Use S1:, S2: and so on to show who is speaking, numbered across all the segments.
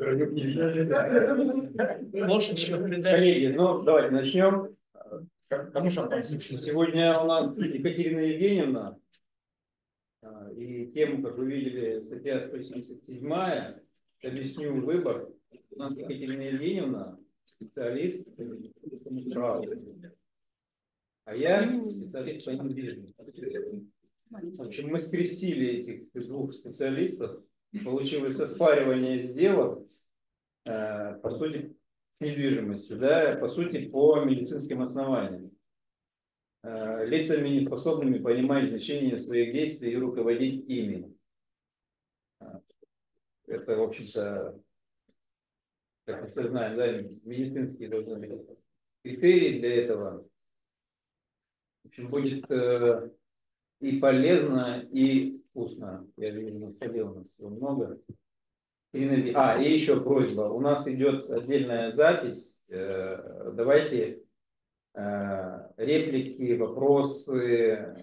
S1: Коллеги, ну давайте начнем. Кому шампанское? Сегодня у нас Екатерина Евгеньевна, и тему, как вы видели, статья 177, объясню выбор. У нас Екатерина Евгеньевна, специалист по праву, а я специалист по недвижимости. В общем, мы скрестили этих двух специалистов, получилось оспаривание сделок, по сути, с недвижимостью, да, по сути, по медицинским основаниям. Лицами, неспособными понимать значение своих действий и руководить ими. Это, в общем-то, как мы все знаем, да, медицинские должны быть критерии для этого. В общем, будет и полезно, и вкусно. Я вижу, на столе у нас всего много. И еще просьба. У нас идет отдельная запись. Давайте реплики, вопросы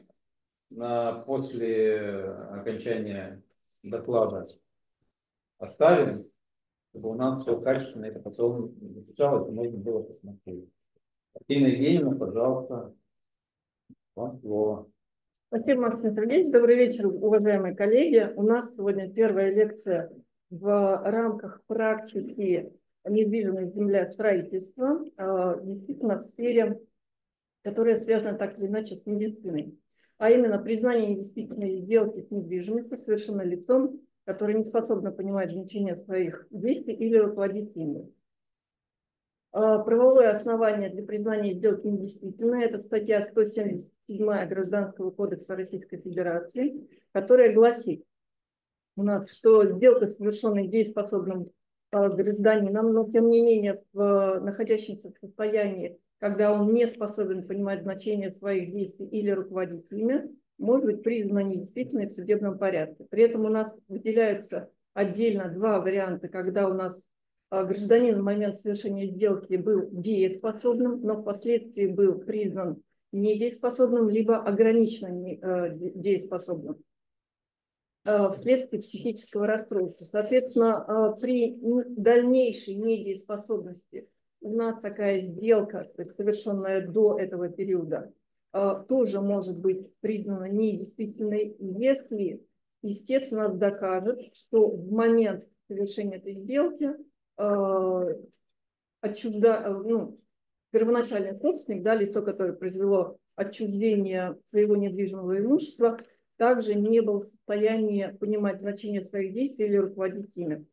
S1: после окончания доклада оставим, чтобы у нас все качественно это потом записалось, и можно было посмотреть. Екатерина Евгеньевна, пожалуйста, вам слово.
S2: Спасибо, Максим Сергеевич. Добрый вечер, уважаемые коллеги. У нас сегодня первая лекция в рамках практики недвижимой землестроительства, действительно в сфере, которая связана так или иначе с медициной, а именно признание недействительной сделки с недвижимостью совершено лицом, которое не способно понимать значение своих действий или руководить ими. Правовое основание для признания сделки недействительной – это статья 177 Гражданского кодекса Российской Федерации, которая гласит у нас, что сделка, совершенная дееспособным гражданином, но тем не менее находящимся в состоянии, когда он не способен понимать значение своих действий или руководить ими, может быть признана недействительной в судебном порядке. При этом у нас выделяются отдельно два варианта, когда у нас гражданин в момент совершения сделки был дееспособным, но впоследствии был признан недееспособным, либо ограниченно дееспособным вследствие психического расстройства. Соответственно, при дальнейшей недееспособности у нас такая сделка, то есть совершенная до этого периода, тоже может быть признана недействительной, если истец у нас докажет, что в момент совершения этой сделки первоначальный собственник, да, лицо, которое произвело отчуждение своего недвижимого имущества, также не был в состоянии понимать значение своих действий или руководить ими.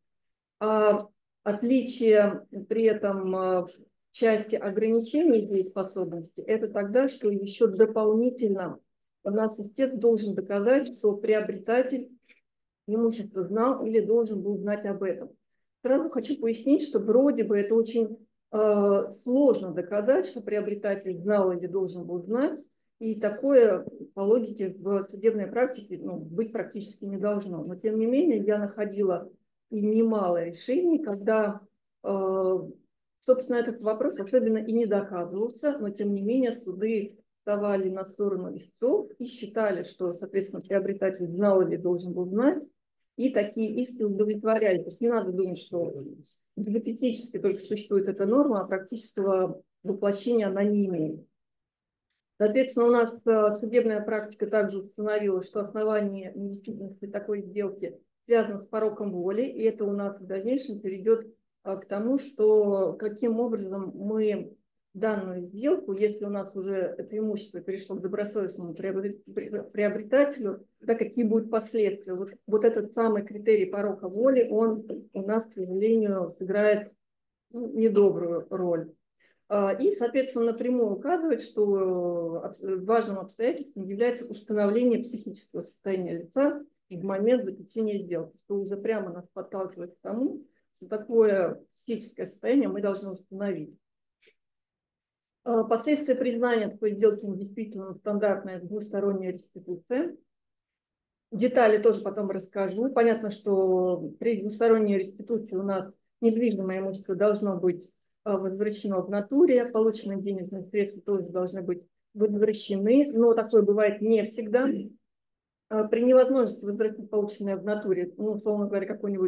S2: Отличие при этом в части ограничений дееспособности – это тогда, что еще дополнительно у нас истец должен доказать, что приобретатель имущество знал или должен был знать об этом. Сразу хочу пояснить, что вроде бы это очень сложно доказать, что приобретатель знал или должен был знать, и такое по логике в судебной практике быть практически не должно. Но тем не менее я находила и немало решений, когда, собственно, этот вопрос особенно и не доказывался, но тем не менее суды вставали на сторону истцов и считали, что, соответственно, приобретатель знал или должен был знать, и такие иски удовлетворяли. То есть не надо думать, что гипотетически только существует эта норма, а практического воплощения она не имеет. Соответственно, у нас судебная практика также установила, что основание недействительности такой сделки связано с пороком воли, и это у нас в дальнейшем перейдет к тому, что каким образом мы данную сделку, если у нас уже это имущество перешло к добросовестному приобретателю, да, какие будут последствия. Вот этот самый критерий порока воли, он у нас, к сожалению, сыграет недобрую роль. И, соответственно, напрямую указывает, что важным обстоятельством является установление психического состояния лица в момент заключения сделки, что уже прямо нас подталкивает к тому, что такое психическое состояние мы должны установить. Последствия признания такой сделки недействительной стандартная двусторонняя реституция. Детали тоже потом расскажу. Понятно, что при двусторонней реституции у нас недвижимое имущество должно быть возвращено в натуре, полученные денежные средства тоже должны быть возвращены, но такое бывает не всегда. При невозможности возвратить полученное в натуре, условно говоря, какой-нибудь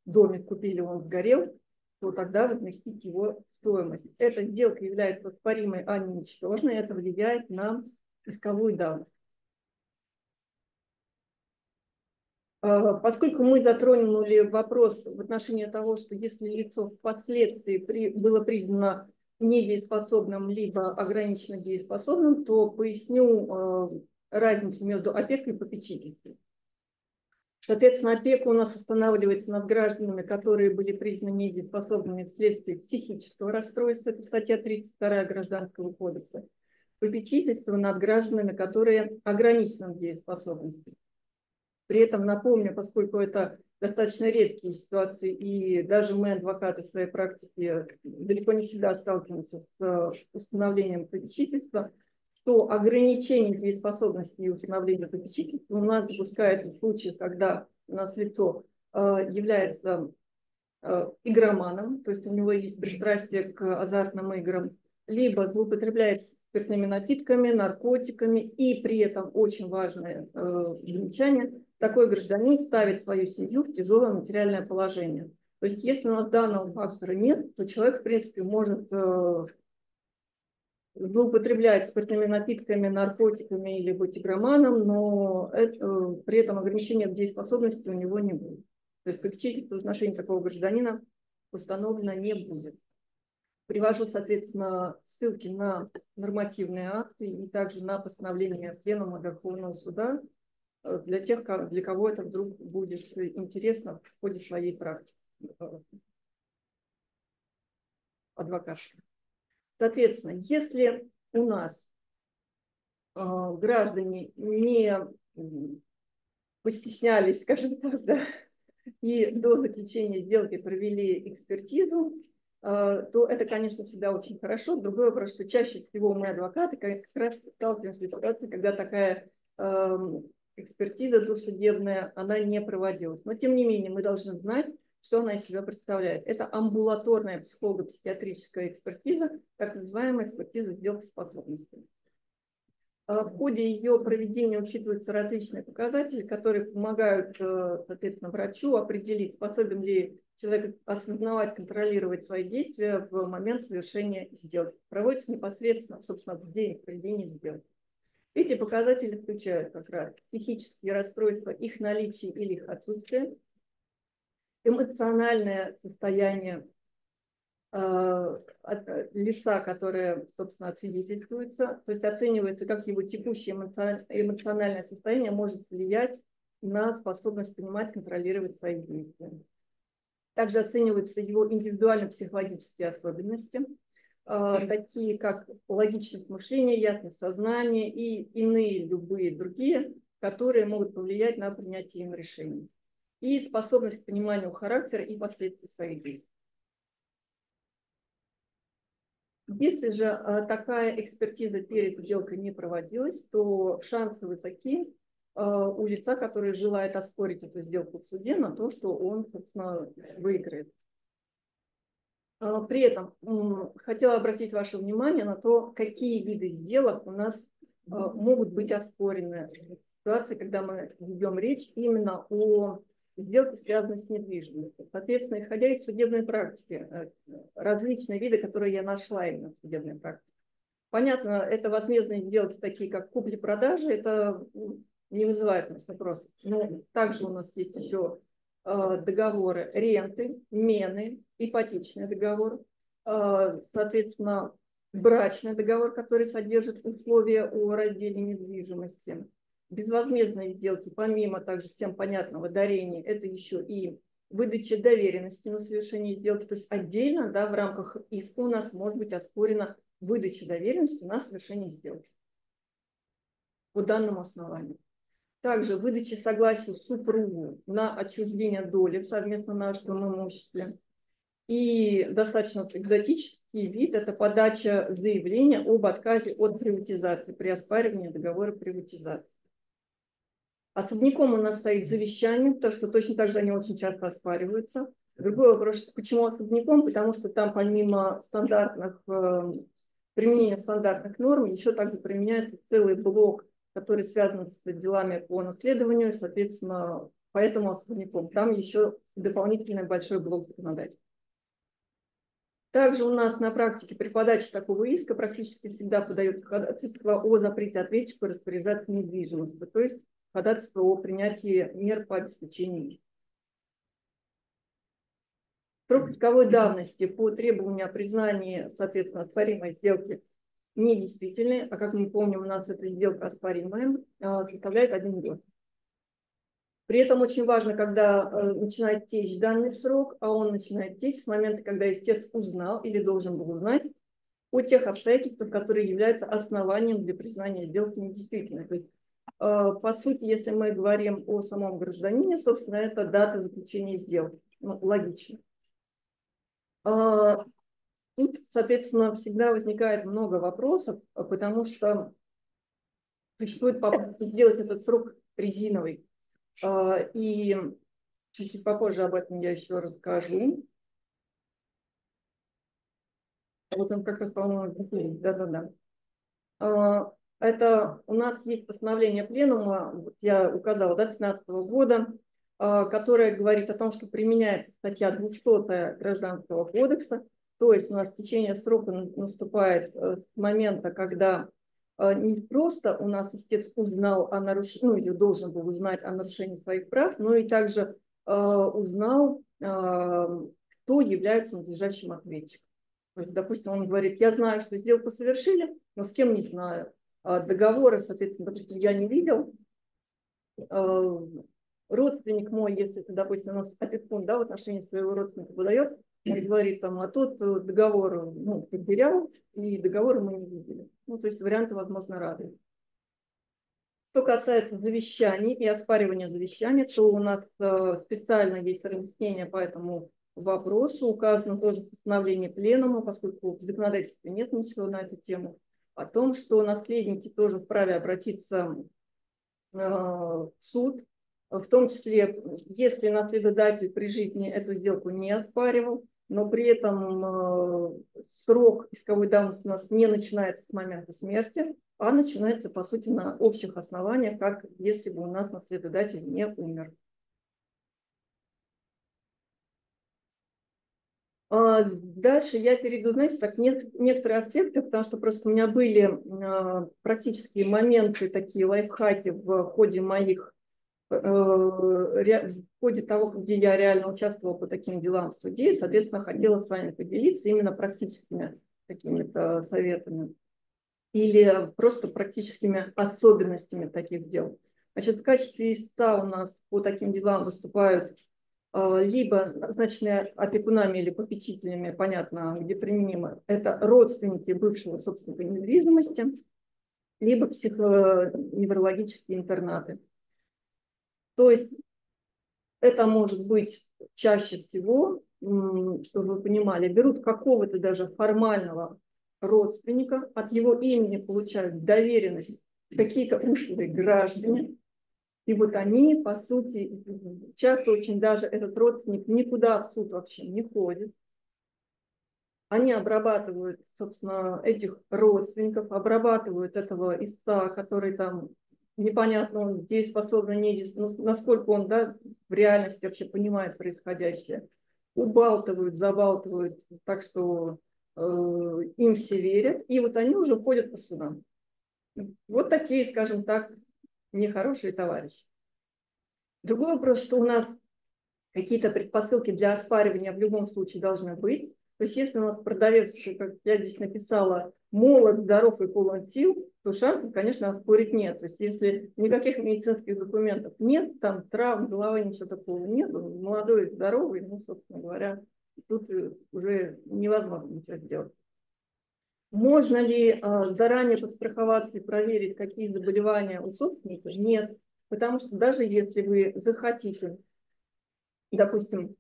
S2: домик купили, он сгорел, то тогда возместить его стоимость. Эта сделка является оспоримой, а не ничтожной, это влияет на исковую давность. Поскольку мы затронули вопрос в отношении того, что если лицо впоследствии было признано недееспособным либо ограниченно дееспособным, то поясню разницу между опекой и попечительством. Соответственно, опека у нас устанавливается над гражданами, которые были признаны недееспособными вследствие психического расстройства, это статья 32 Гражданского кодекса. Попечительство над гражданами, которые ограничены в дееспособности. При этом напомню, поскольку это достаточно редкие ситуации, и даже мы, адвокаты, в своей практике далеко не всегда сталкиваемся с установлением попечительства, что ограничение дееспособности и установление попечительства у нас допускается в случаях, когда у нас лицо является игроманом, то есть у него есть пристрастие к азартным играм, либо злоупотребляет спиртными напитками, наркотиками, и при этом очень важное замечание, такой гражданин ставит свою семью в тяжелое материальное положение. То есть если у нас данного фактора нет, то человек, в принципе, может злоупотреблять спиртными напитками, наркотиками или быть игроманом, но при этом ограничения в дееспособности у него не будет. То есть попечительство в отношении такого гражданина установлено не будет. Привожу, соответственно, ссылки на нормативные акты и также на постановление Пленума Верховного Суда для тех, для кого это вдруг будет интересно в ходе своей практики адвокатской. Соответственно, если у нас граждане не постеснялись, скажем так, да, и до заключения сделки провели экспертизу, то это, конечно, всегда очень хорошо. Другой вопрос, что чаще всего мы, адвокаты, как раз сталкиваемся с ситуацией, когда такая экспертиза досудебная, она не проводилась. Но, тем не менее, мы должны знать, что она из себя представляет. Это амбулаторная психолого-психиатрическая экспертиза, так называемая экспертиза сделки способностей. В ходе ее проведения учитываются различные показатели, которые помогают, соответственно, врачу определить, способен ли человек осознавать, контролировать свои действия в момент совершения сделки. Проводится непосредственно, собственно, в день проведения сделки. Эти показатели включают как раз психические расстройства, их наличие или их отсутствие, эмоциональное состояние лица, которое, собственно, свидетельствуется, то есть оценивается, как его текущее эмоциональное состояние может влиять на способность понимать, контролировать свои действия. Также оцениваются его индивидуально-психологические особенности, такие как логичность мышления, ясность сознания и иные любые другие, которые могут повлиять на принятие им решений. И способность к пониманию характера и последствий своих действий. Если же такая экспертиза перед сделкой не проводилась, то шансы высоки у лица, который желает оспорить эту сделку в суде, на то, что он, собственно, выиграет. При этом хотела обратить ваше внимание на то, какие виды сделок у нас могут быть оспорены в ситуации, когда мы ведем речь именно о сделке, связанной с недвижимостью. Соответственно, исходя из судебной практики, различные виды, которые я нашла именно в судебной практике. Понятно, это возмездные сделки, такие как купли-продажи, это не вызывает у нас вопросов. Но также у нас есть еще договоры ренты, мены, ипотечный договор, соответственно, брачный договор, который содержит условия о разделе недвижимости. Безвозмездные сделки, помимо также всем понятного дарения, это еще и выдача доверенности на совершение сделки. То есть отдельно, да, в рамках иска у нас может быть оспорена выдача доверенности на совершение сделки по данному основанию. Также выдача согласия супругу на отчуждение доли в совместно нажитом имуществе. И достаточно экзотический вид – это подача заявления об отказе от приватизации при оспаривании договора приватизации. Особняком у нас стоит завещание, потому что точно так же они очень часто оспариваются. Другой вопрос, почему особняком? Потому что там помимо применения стандартных норм еще также применяется целый блок, который связан с делами по наследованию, соответственно, поэтому особняком. Там еще дополнительный большой блок законодательства. Также у нас на практике при подаче такого иска практически всегда подается ходатайство о запрете ответчику распоряжаться недвижимостью, то есть ходатайство о принятии мер по обеспечению иска. Срок исковой давности по требованию о признании, соответственно, оспоримой сделки недействительной, а как мы помним, у нас эта сделка оспоримая, составляет 1 год. При этом очень важно, когда начинает течь данный срок, а он начинает течь с момента, когда истец узнал или должен был узнать о тех обстоятельствах, которые являются основанием для признания сделки недействительной. То есть, по сути, если мы говорим о самом гражданине, собственно, это дата заключения сделки. Ну, логично. Тут, соответственно, всегда возникает много вопросов, потому что существует попытка сделать этот срок резиновый. И чуть-чуть попозже об этом я еще расскажу. Вот он как раз, по-моему, да-да-да. Это у нас есть постановление пленума, я указала, да, 2015 года, которое говорит о том, что применяется статья 200 Гражданского кодекса, то есть у нас течение срока наступает с момента, когда не просто у нас истец узнал о нарушении, ну или должен был узнать о нарушении своих прав, но и также узнал, кто является надлежащим ответчиком. То есть, допустим, он говорит, я знаю, что сделку совершили, но с кем не знаю. Договоры, соответственно, допустим, я не видел. Родственник мой, если это, допустим, у нас опекун, да, в отношении своего родственника выдает, он говорит, там, а тут договор, ну, потерял, и договора мы не видели. Ну, то есть варианты, возможно, разные. Что касается завещаний и оспаривания завещаний, то у нас специально есть разъяснение по этому вопросу. Указано тоже в постановлении пленума, поскольку в законодательстве нет ничего на эту тему, о том, что наследники тоже вправе обратиться в суд, в том числе, если наследодатель при жизни эту сделку не оспаривал, но при этом срок исковой давности у нас не начинается с момента смерти, а начинается, по сути, на общих основаниях, как если бы у нас наследодатель не умер. Дальше я перейду, знаете, так, некоторые аспекты, потому что просто у меня были практические моменты, такие лайфхаки в ходе моих, в ходе того, где я реально участвовала по таким делам в суде, и, соответственно, хотела с вами поделиться именно практическими какими-то советами или просто практическими особенностями таких дел. Значит, в качестве истца у нас по таким делам выступают либо назначенные опекунами или попечителями, понятно, где применимо, это родственники бывшего собственника недвижимости, либо психоневрологические интернаты. То есть это может быть чаще всего, чтобы вы понимали, берут какого-то даже формального родственника, от его имени получают доверенность какие-то ушлые граждане. И вот они, по сути, часто очень даже этот родственник никуда в суд вообще не ходит. Они обрабатывают, собственно, этих родственников, обрабатывают этого истца, который там непонятно, он дееспособный, не дееспособный, насколько он, да, в реальности вообще понимает происходящее. Убалтывают, забалтывают, так что им все верят. И вот они уже ходят по судам. Вот такие, скажем так, нехорошие товарищи. Другой вопрос, что у нас какие-то предпосылки для оспаривания в любом случае должны быть. То есть если у нас продавец, как я здесь написала, молод, здоров и полон сил, то шансов, конечно, оспорить нет. То есть если никаких медицинских документов нет, там травм, головы, ничего такого нет, молодой, здоровый, ну, собственно говоря, тут уже невозможно ничего сделать. Можно ли заранее подстраховаться и проверить, какие заболевания у собственника? Нет. Потому что даже если вы захотите, допустим,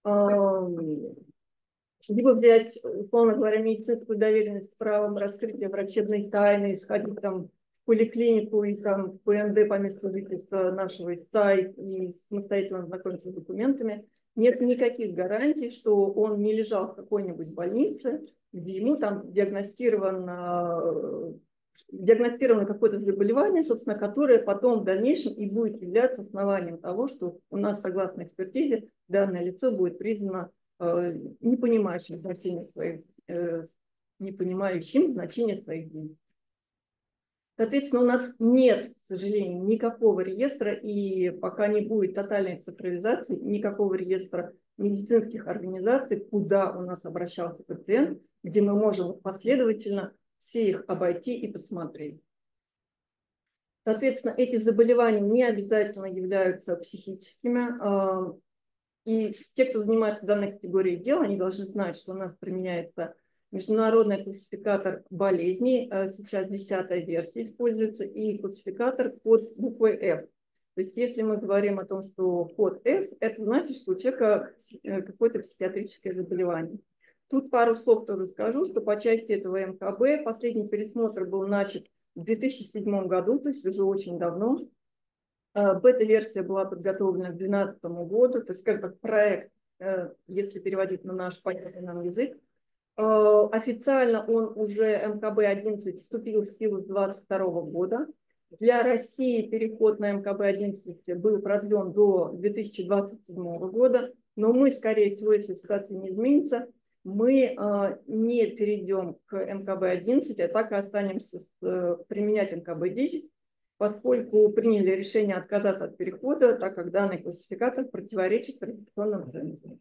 S2: либо взять, условно говоря, медицинскую доверенность с правом раскрытия врачебной тайны, сходить там в поликлинику и там в ПНД по месту жительства нашего истца и самостоятельно знакомиться с документами, нет никаких гарантий, что он не лежал в какой-нибудь больнице, где ему там диагностирован диагностировано какое-то заболевание, собственно, которое потом в дальнейшем и будет являться основанием того, что у нас, согласно экспертизе, данное лицо будет признано не понимающим значения своих, не понимающим значения своих действий. Соответственно, у нас нет, к сожалению, никакого реестра, и пока не будет тотальной цифровизации, никакого реестра медицинских организаций, куда у нас обращался пациент, где мы можем последовательно все их обойти и посмотреть. Соответственно, эти заболевания не обязательно являются психическими. И те, кто занимается данной категорией дел, они должны знать, что у нас применяется международный классификатор болезней. Сейчас 10-я версия используется, и классификатор под буквой F. То есть если мы говорим о том, что код F, это значит, что у человека какое-то психиатрическое заболевание. Тут пару слов тоже скажу, что по части этого МКБ последний пересмотр был начат в 2007 году, то есть уже очень давно. Бета-версия была подготовлена к 2012 году, то есть как проект, если переводить на наш понятный нам язык. Официально он уже МКБ-11 вступил в силу с 2022 года. Для России переход на МКБ-11 был продлен до 2027 года, но мы, скорее всего, если ситуация не изменится, мы не перейдем к МКБ-11, а так и останемся применять МКБ-10, поскольку приняли решение отказаться от перехода, так как данный классификатор противоречит традиционным ценностям.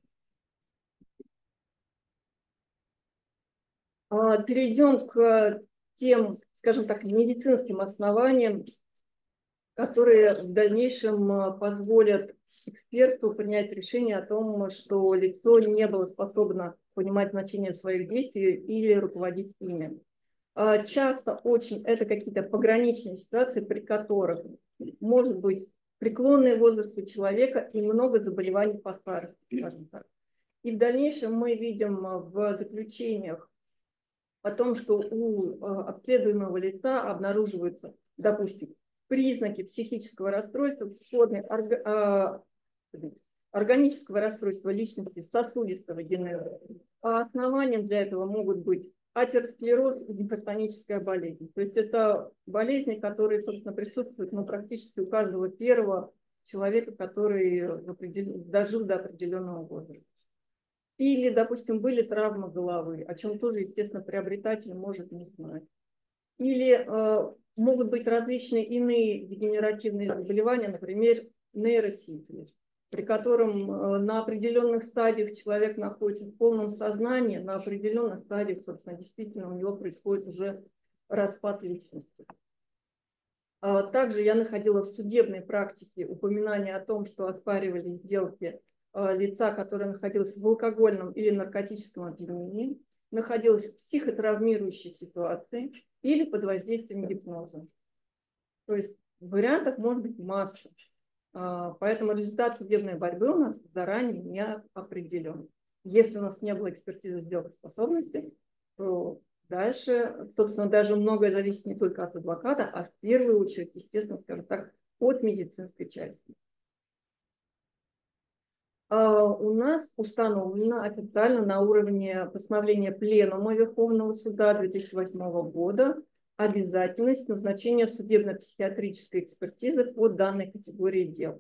S2: Перейдем к тем, скажем так, медицинским основаниям, которые в дальнейшем позволят эксперту принять решение о том, что лицо не было способно понимать значение своих действий или руководить ими. Часто очень это какие-то пограничные ситуации, при которых может быть преклонный возраст у человека и много заболеваний по старости, скажем так. И в дальнейшем мы видим в заключениях о том, что у обследуемого лица обнаруживаются, допустим, признаки психического расстройства, органического расстройства личности, сосудистого генеза. А основанием для этого могут быть атеросклероз и гипертоническая болезнь. То есть это болезни, которые, собственно, присутствуют практически у каждого первого человека, который дожил до определенного возраста. Или, допустим, были травмы головы, о чем тоже, естественно, приобретатель может не знать. Или могут быть различные иные дегенеративные заболевания, например, нейросифилис, при котором на определенных стадиях человек находится в полном сознании, на определенных стадиях, собственно, действительно у него происходит уже распад личности. Также я находила в судебной практике упоминание о том, что оспаривали сделки лица, которое находилось в алкогольном или наркотическом опьянении, находилось в психотравмирующей ситуации или под воздействием гипноза. То есть вариантов может быть масса. Поэтому результат судебной борьбы у нас заранее не определен. Если у нас не было экспертизы сделкоспособности, то дальше, собственно, даже многое зависит не только от адвоката, а в первую очередь, естественно, скажем так, от медицинской части. У нас установлено официально на уровне постановления Пленума Верховного Суда 2008 года обязательность назначения судебно-психиатрической экспертизы по данной категории дел.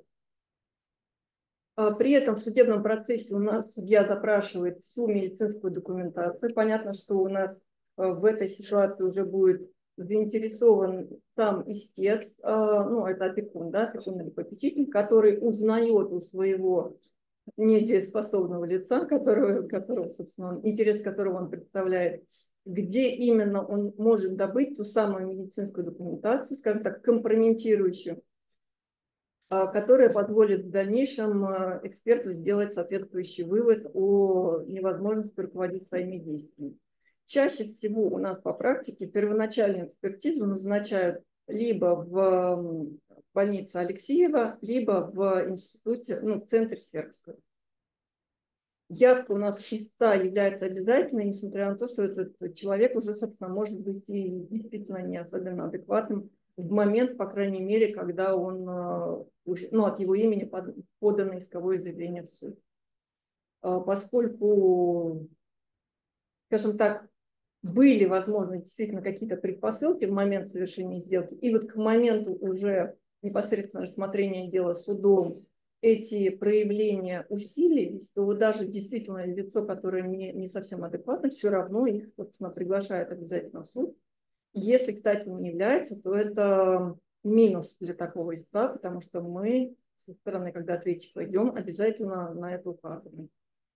S2: При этом в судебном процессе у нас судья запрашивает всю медицинскую документацию. Понятно, что у нас в этой ситуации уже будет заинтересован сам истец, это опекун, да, опекун или попечитель, который узнает у своего недееспособного лица, которого, собственно, интерес которого он представляет, где именно он может добыть ту самую медицинскую документацию, скажем так, компрометирующую, которая позволит в дальнейшем эксперту сделать соответствующий вывод о невозможности руководить своими действиями. Чаще всего у нас по практике первоначальную экспертизу назначают либо в больнице Алексеева, либо в институте, в центре Сербского. Явка у нас чиста является обязательной, несмотря на то, что этот человек уже, собственно, может быть и действительно не особенно адекватным в момент, по крайней мере, когда он, от его имени подано исковое заявление в суд. Поскольку, скажем так, были, возможно, действительно какие-то предпосылки в момент совершения сделки, и вот к моменту уже непосредственно рассмотрения дела судом эти проявления усилились, то вот даже действительно лицо, которое не совсем адекватно, все равно их, собственно, приглашает обязательно в суд. Если, кстати, не является, то это минус для такого иска, потому что мы со стороны, когда ответчик идем, обязательно на это указываем.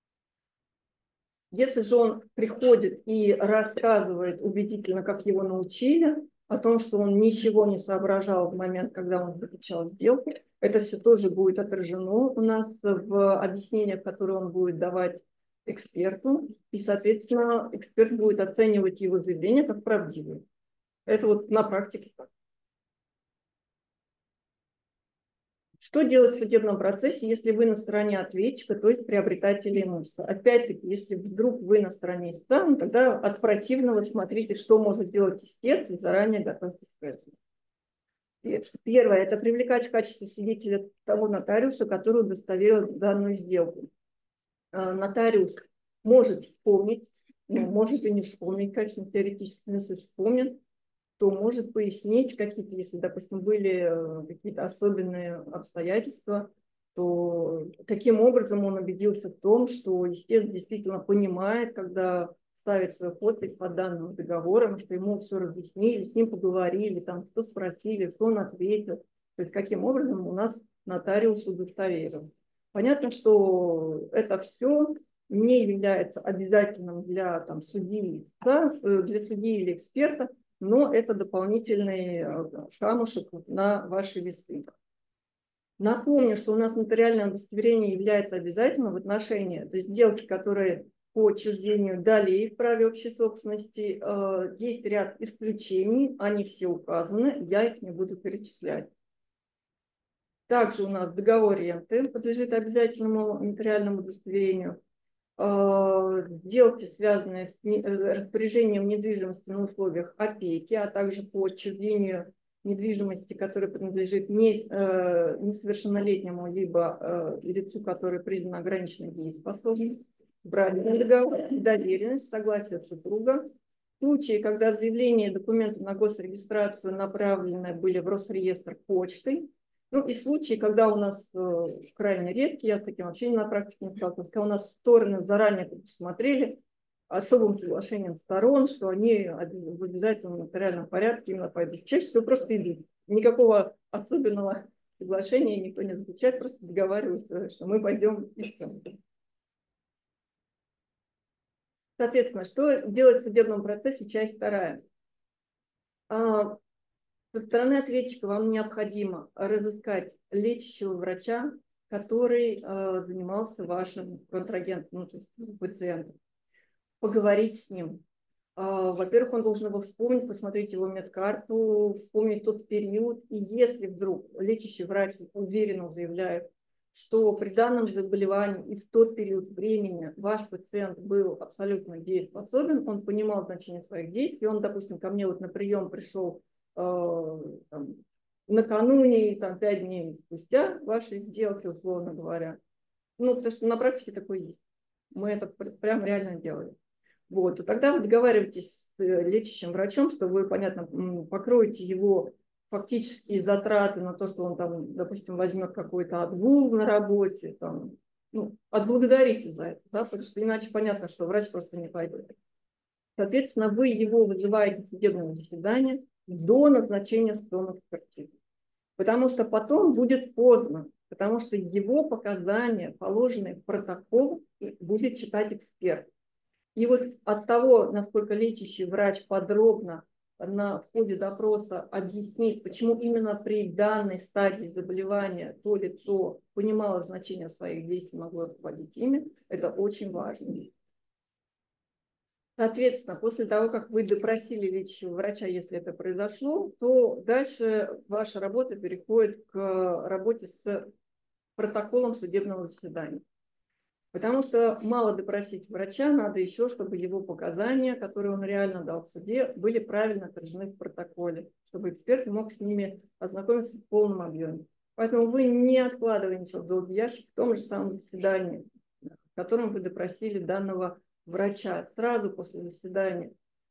S2: Если же он приходит и рассказывает убедительно, как его научили, о том, что он ничего не соображал в момент, когда он заключал сделку, это все тоже будет отражено у нас в объяснениях, которые он будет давать эксперту, и, соответственно, эксперт будет оценивать его заявление как правдивое. Это вот на практике так. Что делать в судебном процессе, если вы на стороне ответчика, то есть приобретателя имущества? Опять-таки, если вдруг вы на стороне истца, ну, тогда от противного смотрите, что может делать истец, и заранее готовьтесь к этому. Первое – это привлекать в качестве свидетеля того нотариуса, который удостоверил данную сделку. Нотариус может вспомнить, может и не вспомнить, конечно, теоретически, если вспомнит, то может пояснить какие-то, если, допустим, были какие-то особенные обстоятельства, то каким образом он убедился в том, что истец действительно понимает, когда ставит свою подпись под данным договором, что ему все разъяснили, с ним поговорили, там, что спросили, что он ответил. То есть каким образом у нас нотариус удостоверил. Понятно, что это все не является обязательным для там, судьи, да, для судьи или эксперта, но это дополнительный камушек на ваши весы. Напомню, что у нас нотариальное удостоверение является обязательным в отношении сделки, которые по отчуждению долей в праве общей собственности. Есть ряд исключений, они все указаны, я их не буду перечислять. Также у нас договор ренты подлежит обязательному нотариальному удостоверению. Сделки, связанные с распоряжением недвижимости на условиях опеки, а также по отчуждению недвижимости, которая принадлежит несовершеннолетнему, либо лицу, которое признано ограниченной дееспособным, брачный договор, доверенность, согласие супруга. В случае, когда заявление и документы на госрегистрацию направлены были в Росреестр почтой, ну и случаи, когда у нас крайне редкие, я с таким вообще на практике не сталкивалась, когда у нас стороны заранее предусмотрели особым соглашением сторон, что они в обязательном нотариальном порядке именно пойдут. Чаще всего просто идут. Никакого особенного соглашения никто не заключает, просто договариваются, что мы пойдем и все. Соответственно, что делать в судебном процессе? Часть вторая. Со стороны ответчика вам необходимо разыскать лечащего врача, который занимался вашим контрагентом, ну, то есть пациентом, поговорить с ним. Во-первых, он должен его вспомнить, посмотреть его медкарту, вспомнить тот период. И если вдруг лечащий врач уверенно заявляет, что при данном заболевании и в тот период времени ваш пациент был абсолютно дееспособен, он понимал значение своих действий, он, допустим, ко мне вот на прием пришел там, накануне, там, 5 дней спустя вашей сделки, условно говоря. Ну, потому что на практике такое есть. Мы это прям реально делали. Вот. И тогда вы договариваетесь с лечащим врачом, что вы, понятно, покроете его фактические затраты на то, что он там, допустим, возьмет какой-то отгул на работе, там, ну, отблагодарите за это, да, потому что иначе понятно, что врач просто не пойдет. Соответственно, вы его вызываете в судебное заседание до назначения судом экспертизы. Потому что потом будет поздно, потому что его показания, положенные в протокол, будет читать эксперт. И вот от того, насколько лечащий врач подробно в ходе допроса объяснит, почему именно при данной стадии заболевания то лицо понимало значение своих действий, могло руководить ими, это очень важно. Соответственно, после того, как вы допросили лечащего врача, если это произошло, то дальше ваша работа переходит к работе с протоколом судебного заседания. Потому что мало допросить врача, надо еще, чтобы его показания, которые он реально дал в суде, были правильно отражены в протоколе, чтобы эксперт мог с ними ознакомиться в полном объеме. Поэтому вы не откладываете ничего в долгий ящик в том же самом заседании, в котором вы допросили данного врача. Сразу после заседания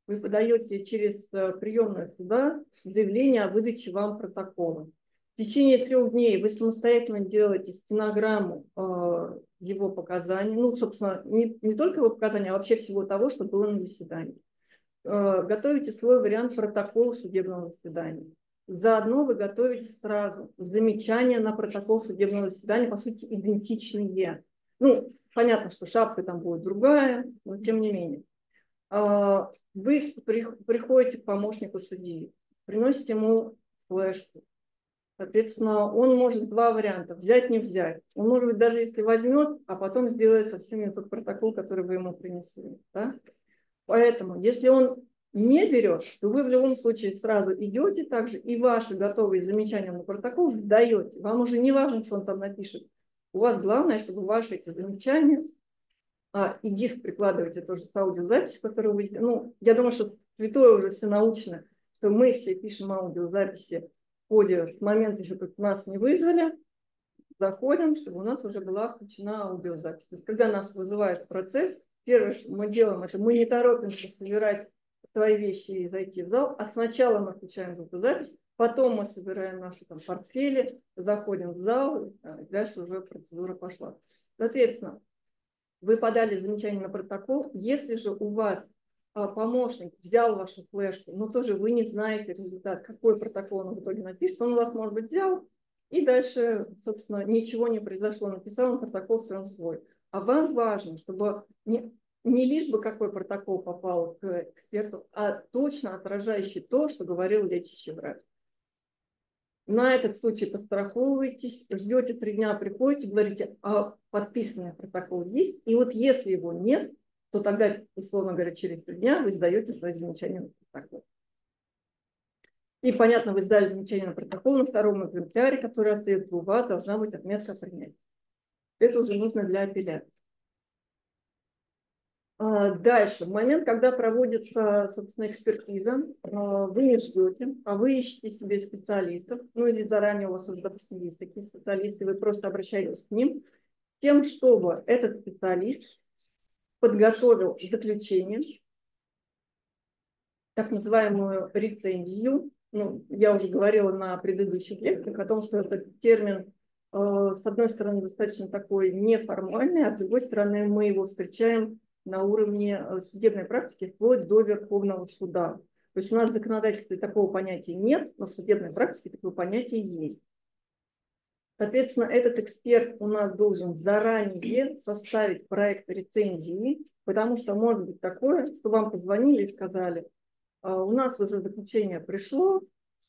S2: вы подаете через приемную суда заявление о выдаче вам протокола. В течение 3 дней вы самостоятельно делаете стенограмму его показаний, ну, собственно, не только его показаний, а вообще всего того, что было на заседании. Готовите свой вариант протокола судебного заседания. Заодно вы готовите сразу замечания на протокол судебного заседания, по сути, идентичные. Ну, понятно, что шапка там будет другая, но тем не менее. Вы приходите к помощнику судьи, приносите ему флешку. Соответственно, он может 2 варианта: взять, не взять. Он, может быть, даже если возьмет, а потом сделает совсем не тот протокол, который вы ему принесли. Да? Поэтому, если он не берет, то вы в любом случае сразу идете также и ваши готовые замечания на протокол сдаете. Вам уже не важно, что он там напишет. У вас главное, чтобы ваши эти замечания, и диск прикладываете тоже с аудиозаписью, которую вы... Ну, я думаю, что святое уже все научно, что мы все пишем аудиозаписи в ходе, с момента еще, как нас не вызвали, заходим, чтобы у нас уже была включена аудиозапись. То есть, когда нас вызывает процесс, первое, что мы делаем, это мы не торопимся собирать свои вещи и зайти в зал, а сначала мы включаем звукозапись, потом мы собираем наши там портфели, заходим в зал, и дальше уже процедура пошла. Соответственно, вы подали замечание на протокол. Если же у вас помощник взял вашу флешку, но тоже вы не знаете результат, какой протокол он в итоге напишет, он у вас, может быть, взял, и дальше, собственно, ничего не произошло, написал он протокол все равно свой. А вам важно, чтобы не лишь бы какой протокол попал к эксперту, а точно отражающий то, что говорил лечащий врач. На этот случай подстраховываетесь, ждете 3 дня, приходите, говорите, а подписанный протокол есть, и вот если его нет, то тогда, условно говоря, через 3 дня вы сдаете свои замечания на протокол. И, понятно, вы сдали замечание на протокол, на 2-м экземпляре, который остается у вас, должна быть отметка принятия. Это уже нужно для апелляции. Дальше, в момент, когда проводится, собственно, экспертиза, вы не ждете, а вы ищете себе специалистов, ну или заранее у вас уже, допустим, есть такие специалисты, вы просто обращаетесь к ним, с тем, чтобы этот специалист подготовил заключение, так называемую рецензию. Ну, я уже говорила на предыдущих лекциях о том, что этот термин, с одной стороны, достаточно такой неформальный, а с другой стороны, мы его встречаем на уровне судебной практики вплоть до Верховного суда. То есть у нас в законодательстве такого понятия нет, но в судебной практике такое понятие есть. Соответственно, этот эксперт у нас должен заранее составить проект рецензии, потому что может быть такое, что вам позвонили и сказали, у нас уже заключение пришло,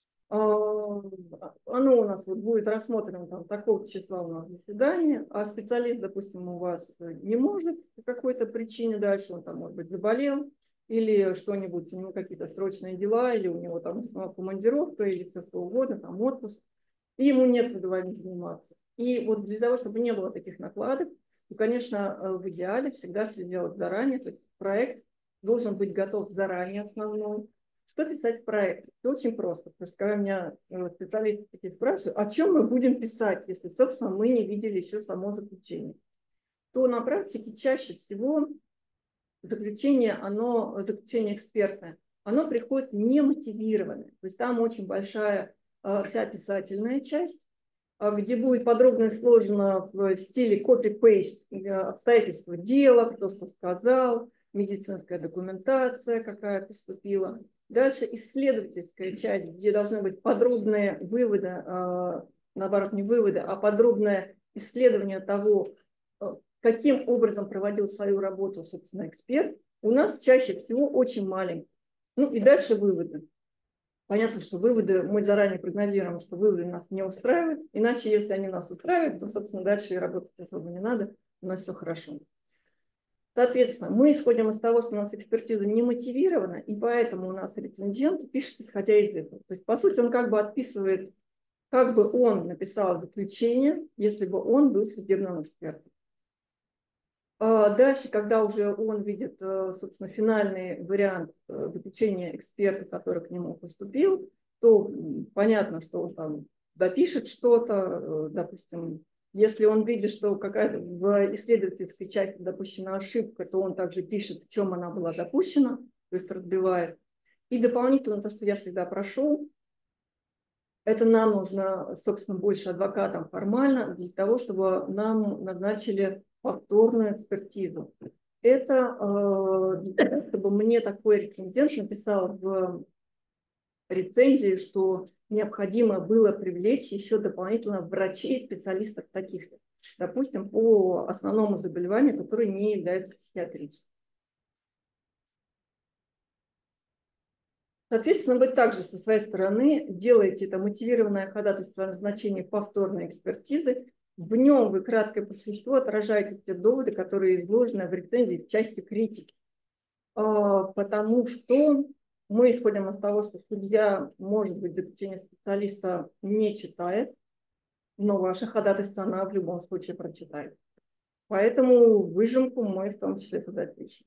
S2: оно у нас вот будет рассмотрено там, такого числа у нас заседание, а специалист, допустим, у вас не может по какой-то причине дальше, он там, может быть, заболел, или что-нибудь, у него какие-то срочные дела, или у него там командировка, или все что угодно, там отпуск, и ему нет вами заниматься. И вот для того, чтобы не было таких накладок, то, конечно, в идеале всегда все делать заранее, то есть проект должен быть готов заранее основной. Что писать в проекте? Это очень просто, потому что когда меня специалисты такие спрашивают, о чем мы будем писать, если, собственно, мы не видели еще само заключение, то на практике чаще всего заключение экспертное, оно приходит немотивированное. То есть там очень большая вся описательная часть, где будет подробно сложено в стиле copy-paste обстоятельства дела, кто что сказал, медицинская документация, какая поступила. Дальше исследовательская часть, где должны быть подробные выводы, наоборот, не выводы, а подробное исследование того, каким образом проводил свою работу, собственно, эксперт, у нас чаще всего очень маленький. Ну и дальше выводы. Понятно, что выводы, мы заранее прогнозируем, что выводы нас не устраивают, иначе, если они нас устраивают, то, собственно, дальше и работать особо не надо, у нас все хорошо. Соответственно, мы исходим из того, что у нас экспертиза не мотивирована, и поэтому у нас рецензент пишет, исходя из этого. То есть, по сути, он как бы отписывает, как бы он написал заключение, если бы он был судебным экспертом. Дальше, когда уже он видит, собственно, финальный вариант заключения эксперта, который к нему поступил, то понятно, что он там допишет что-то, допустим, если он видит, что какая-то в исследовательской части допущена ошибка, то он также пишет, в чем она была допущена. то есть разбивает. И дополнительно то, что я всегда прошу, это нам нужно, собственно, больше адвокатам формально для того, чтобы нам назначили повторную экспертизу. Это чтобы мне такой рецензент написал в рецензии, что необходимо было привлечь еще дополнительно врачей, специалистов таких, допустим, по основному заболеванию, которое не является психиатрическим. Соответственно, вы также со своей стороны делаете это мотивированное ходатайство о назначении повторной экспертизы. В нем вы кратко по существу отражаете те доводы, которые изложены в рецензии в части критики. Потому что мы исходим из того, что судья, может быть, заключение специалиста не читает, но ваше ходатайство она в любом случае прочитает. Поэтому выжимку мы в том числе туда пишем.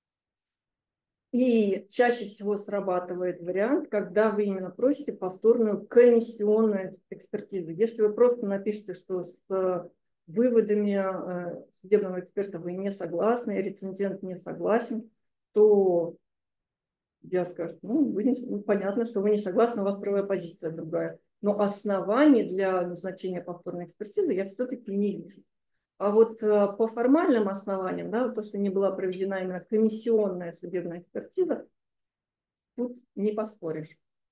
S2: И чаще всего срабатывает вариант, когда вы именно просите повторную комиссионную экспертизу. Если вы просто напишите, что с выводами судебного эксперта вы не согласны, рецензент не согласен, то я скажу, понятно, что вы не согласны, у вас правая позиция другая. Но оснований для назначения повторной экспертизы я все-таки не вижу. А вот по формальным основаниям, да, то, что не была проведена именно комиссионная судебная экспертиза, тут не поспоришь.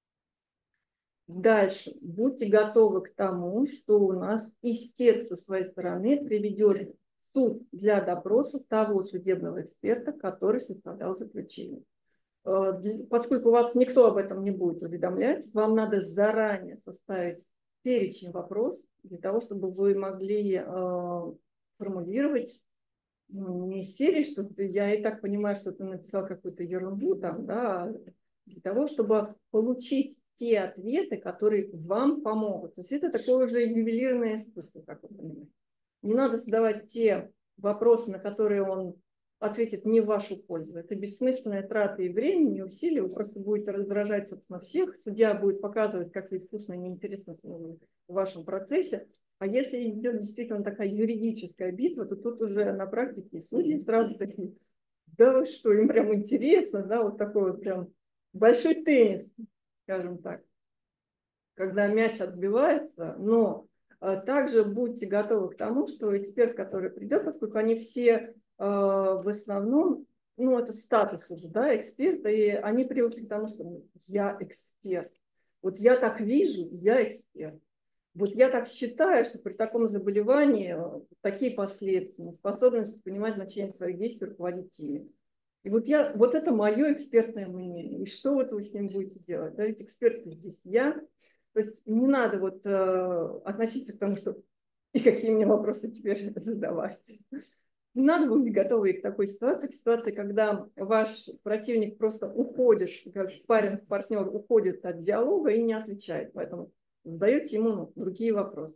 S2: Дальше. Будьте готовы к тому, что у нас истец со своей стороны приведет суд для допроса того судебного эксперта, который составлял заключение. Поскольку вас никто об этом не будет уведомлять, вам надо заранее составить перечень вопросов для того, чтобы вы могли формулировать не из серии, что я и так понимаю, что ты написал какую-то ерунду там, да, для того, чтобы получить те ответы, которые вам помогут. То есть это такое уже ювелирное искусство, как вы понимаете. Не надо задавать те вопросы, на которые он ответит не в вашу пользу. Это бессмысленная трата и времени, и усилий. Вы просто будете раздражать, собственно, всех. Судья будет показывать, как вы искусно и неинтересно в вашем процессе. А если идет действительно такая юридическая битва, то тут уже на практике судьи сразу такие, да вы что, им прям интересно, да, вот такой вот прям большой теннис, скажем так, когда мяч отбивается, но также будьте готовы к тому, что эксперт, который придет, поскольку они все в основном, это статус уже, да, эксперта, и они привыкли к тому, что я эксперт. Вот я так вижу, я эксперт. Вот я так считаю, что при таком заболевании такие последствия, способность понимать значение своих действий, руководить ими. И вот это мое экспертное мнение. И что вот вы с ним будете делать? Да, ведь эксперт здесь я. То есть не надо относиться к тому, что и какие мне вопросы теперь задавать. Не надо быть готовы к такой ситуации, к ситуации, когда ваш противник просто уходит, как спарринг-партнер уходит от диалога и не отвечает. Поэтому задаете ему другие вопросы.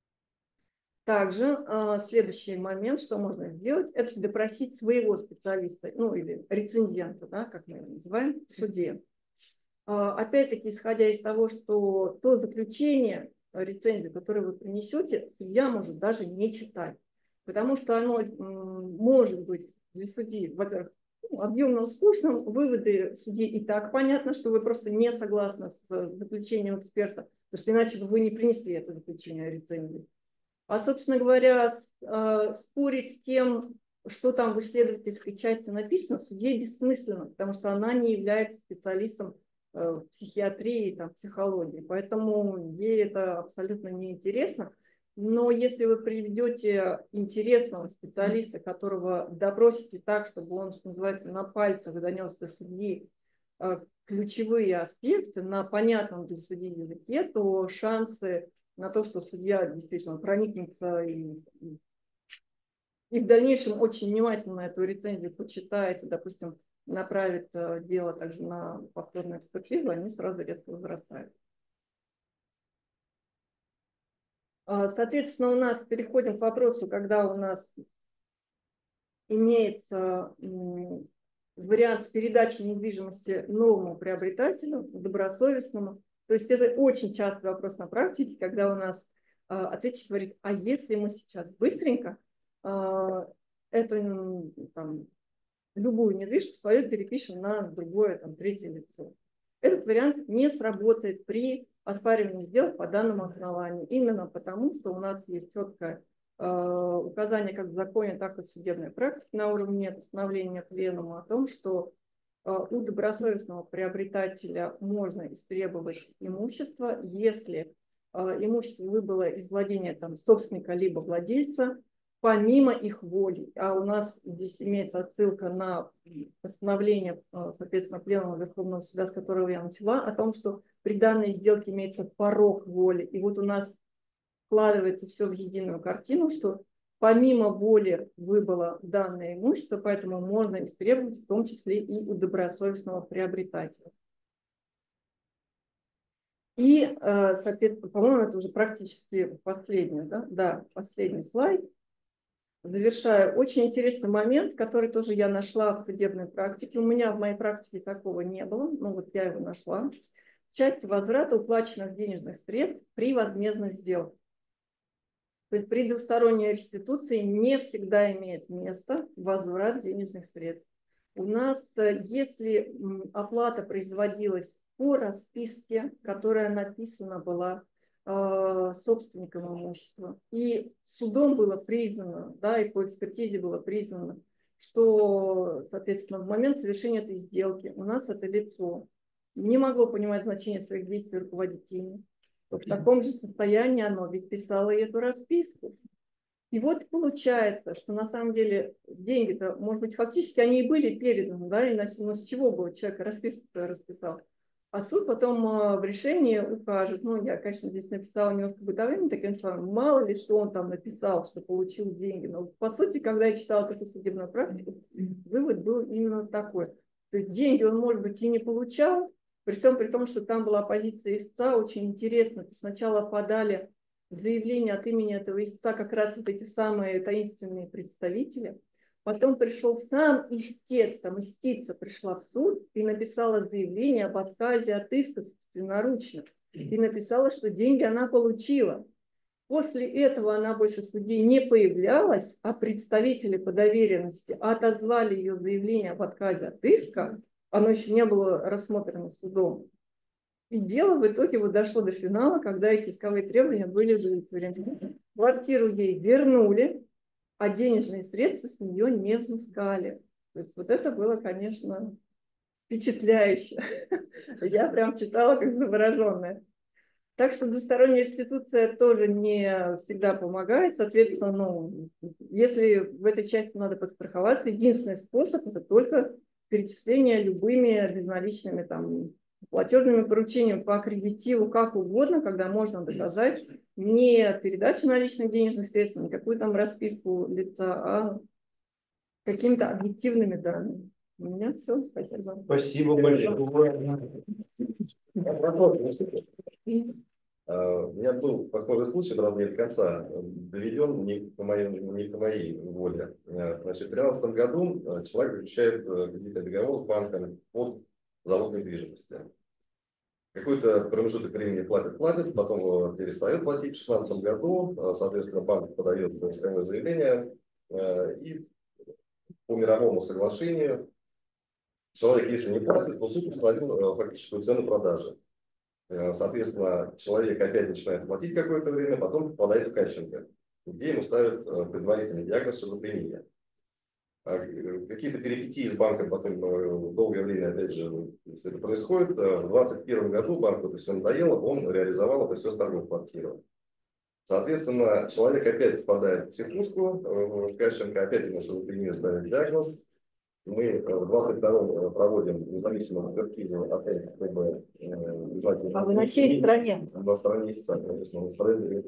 S2: Также следующий момент, что можно сделать, это допросить своего специалиста, или рецензента, да, как мы его называем, в суде. Опять-таки, исходя из того, что то заключение рецензии, которое вы принесете, судья может даже не читать, потому что оно может быть для судьи, во-первых, объемным, скучным, выводы судьи и так понятно, что вы просто не согласны с заключением эксперта, потому что иначе бы вы не принесли это заключение рецензии. А, собственно говоря, спорить с тем, что там в исследовательской части написано, судье бессмысленно, потому что она не является специалистом психиатрии, психологии. Поэтому ей это абсолютно неинтересно. Но если вы приведете интересного специалиста, которого допросите так, чтобы он, что называется, на пальцах донес до судьи ключевые аспекты на понятном для судьи языке, то шансы на то, что судья действительно проникнется и в дальнейшем очень внимательно эту рецензию почитает и, допустим, направит дело также на повторную экспертизу, они сразу резко возрастают. Соответственно, у нас переходим к вопросу, когда у нас имеется вариант передачи недвижимости новому приобретателю, добросовестному. То есть это очень частый вопрос на практике, когда у нас ответчик говорит, а если мы сейчас быстренько эту любую недвижимость свою перепишем на другое, там, третье лицо. Этот вариант не сработает при оспаривании сделок по данному основанию. Именно потому, что у нас есть четкое указание как в законе, так и в судебной практике на уровне постановления пленума о том, что у добросовестного приобретателя можно истребовать имущество, если имущество выбыло из владения там, собственника либо владельца, помимо их воли. А у нас здесь имеется отсылка на постановление, соответственно, Пленума Верховного Суда, с которого я начала, о том, что при данной сделке имеется порог воли. И вот у нас складывается все в единую картину, что помимо воли выбыло данное имущество, поэтому можно истребовать в том числе и у добросовестного приобретателя. И, соответственно, по-моему, это уже практически последний, да? Да, последний слайд. Завершаю. Очень интересный момент, который тоже я нашла в судебной практике. У меня в моей практике такого не было, но вот я его нашла. Часть возврата уплаченных денежных средств при возмездных сделках. То есть при двусторонней реституции не всегда имеет место возврат денежных средств. У нас, если оплата производилась по расписке, которая написана была собственником имущества, и судом было признано, да, и по экспертизе было признано, что, соответственно, в момент совершения этой сделки у нас это лицо не могло понимать значение своих действий, руководить ими. В таком же состоянии оно ведь писало и эту расписку. И вот получается, что на самом деле деньги-то, может быть, фактически они и были переданы, да, иначе, ну, с чего бы человек расписку расписал. А суд потом в решении укажет, ну, я, конечно, здесь написала немножко бытовыми такими словами, мало ли, что он там написал, что получил деньги. Но, по сути, когда я читала такую судебную практику, вывод был именно такой. То есть деньги он, может быть, и не получал, при всем при том, что там была позиция истца очень интересно. Сначала подали заявление от имени этого истца как раз вот эти самые таинственные представители. Потом пришел сам истец, там истица пришла в суд и написала заявление об отказе от иска собственноручно. И написала, что деньги она получила. После этого она больше в суде не появлялась, а представители по доверенности отозвали ее заявление об отказе от иска. Оно еще не было рассмотрено судом. И дело в итоге вот дошло до финала, когда эти исковые требования были удовлетворены. Квартиру ей вернули, а денежные средства с нее не взыскали. То есть вот это было, конечно, впечатляюще. Я прям читала как завороженная. Так что двусторонняя реституция тоже не всегда помогает. Соответственно, ну, если в этой части надо подстраховаться, единственный способ – это только перечисление любыми безналичными там, платежными поручениями по аккредитиву, как угодно, когда можно доказать не передачу наличных денежных средств, не какую там расписку лица, а какими-то объективными данными. У меня все. Спасибо.
S1: Спасибо большое.
S3: У меня был похожий случай, правда, не до конца доведен, не по моей воле. Значит, в 2013 году человек заключает кредитный договор с банком под залог недвижимости. Какой-то промежуток времени платит, потом перестает платить. В 2016 году, соответственно, банк подает исковое заявление, и по мировому соглашению человек, если не платит, то суд установил фактическую цену продажи. Соответственно, человек опять начинает платить какое-то время, потом попадает в Кащенко, где ему ставят предварительный диагноз шизофрения. Какие-то перипетии с банком потом долгое время, опять же, если это происходит. В 2021 году банку это все надоело, он реализовал это все с торговой квартирой. Соответственно, человек опять попадает в психушку, в Кащенко, опять ему шизофрению ставят диагноз. Мы в 22-м проводим независимую экспертизу, опять, чтобы узнать...
S2: А вы на чьей стороне?
S3: На стороне истца, конечно, на стороне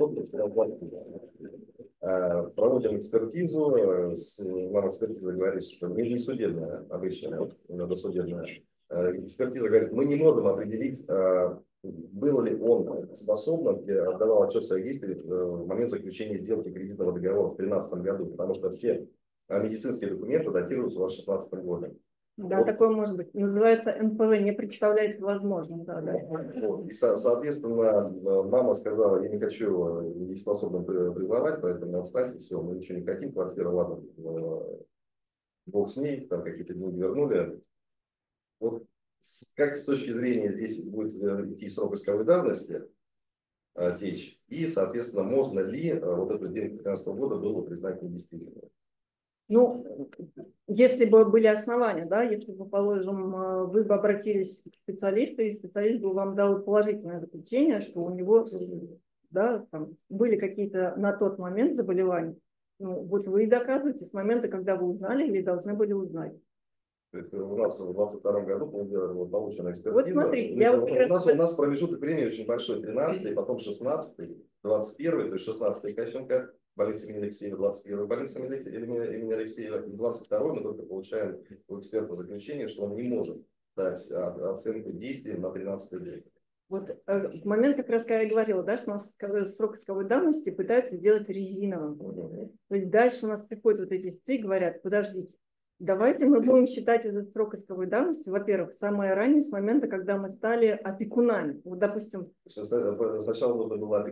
S3: проводим экспертизу. Нам экспертиза говорит, что не судебная, обычная, досудебная. Экспертиза говорит, мы не можем определить, был ли он способен, отдавал отчет своих действий в момент заключения сделки кредитного договора в 2013 году, потому что все медицинские документы датируются у вас 2016 годом.
S2: Да,
S3: вот.
S2: такое может быть. Называется НПВ, не представляется возможным. Да, да.
S3: Вот. И, соответственно, мама сказала, я не хочу его недееспособным признавать, поэтому отстаньте, все, мы ничего не хотим, квартира, ладно, бог с ней, там какие-то деньги вернули. Вот как с точки зрения здесь будет идти срок исковой давности течь, и, соответственно, можно ли вот эту сделку 2013 года было признать недействительной?
S2: Ну, если бы были основания, да, если бы, положим, вы бы обратились к специалисту, и специалист бы вам дал положительное заключение, что у него, да, там, были какие-то на тот момент заболевания, ну, вот вы и доказываете с момента, когда вы узнали или должны были узнать.
S3: Это у нас в 2022 году была получена экспертиза.
S2: Вот смотрите, я вот
S3: у нас промежуток времени очень большой, 13-й, потом 16-й, 21-й, то есть 16-й Кащенко, больница имени Алексеева, 21-й больница имени Алексеева, и 22-й мы только получаем у эксперта заключение, что он не может дать оценку действий на 13-й день.
S2: Вот в момент, как раз я и говорила, да, что у нас срок исковой давности пытаются сделать резиновым. То есть дальше у нас приходят вот эти истцы и говорят, подождите, давайте мы будем считать этот срок исковой давности, во-первых, самое раннее, с момента, когда мы стали опекунами. Вот, допустим...
S3: Сначала нужно было